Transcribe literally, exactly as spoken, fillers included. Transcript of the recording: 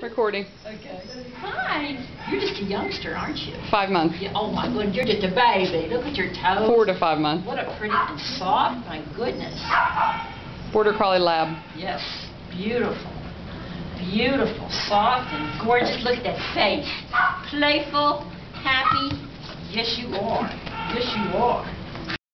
Recording. Okay. Hi. You're just a youngster, aren't you? Five months. Yeah, oh my goodness, you're just a baby. Look at your toes. Four to five months. What a pretty and soft. My goodness. Border Collie Lab. Yes. Beautiful. Beautiful. Soft and gorgeous. Look at that face. Playful. Happy. Yes, you are. Yes, you are.